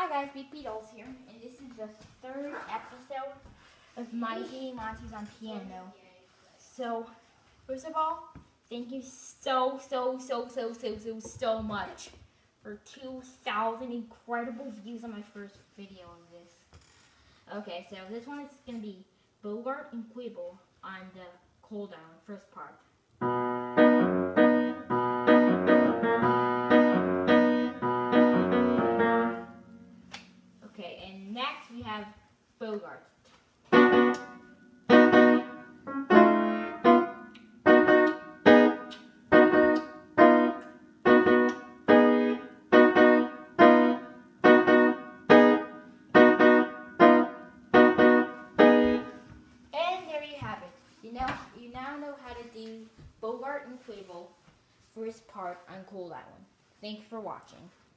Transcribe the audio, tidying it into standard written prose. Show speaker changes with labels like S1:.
S1: Hi guys, Big Beatles here, and this is the third episode of My Singing Monsters on Piano. So, first of all, thank you so much for 2,000 incredible views on my first video of this. Okay, so this one is going to be Bowgart and Quibble on the cool down, first part. Okay, and next we have Bowgart. And there you have it. You now know how to do Bowgart and Quibble first part on Cool Island. Thank you for watching.